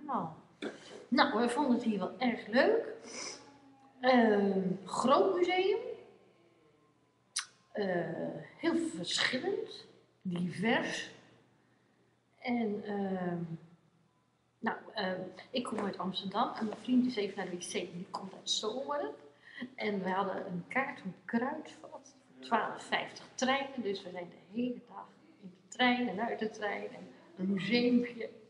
helemaal. Nou, we vonden het hier wel erg leuk. Groot museum. Heel verschillend. Divers. En ik kom uit Amsterdam en mijn vriend is even naar de wc. Die komt uit Zomeren. En we hadden een kaart van Kruidvat voor 12,50 treinen. Dus we zijn de hele dag in de trein en uit de trein. En een museumpje.